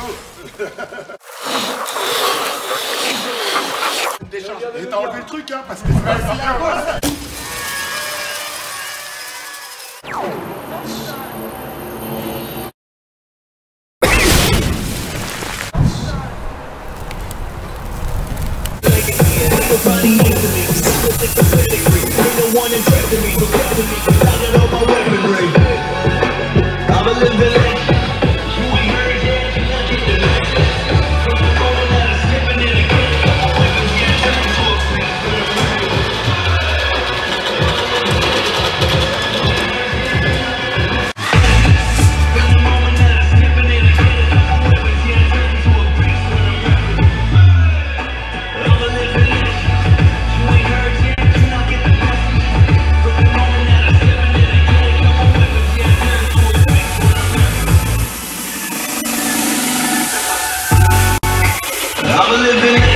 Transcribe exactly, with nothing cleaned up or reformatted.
Décharge. Et t'as enlevé le truc, hein, parce que c'est pas si la bosse. I'm living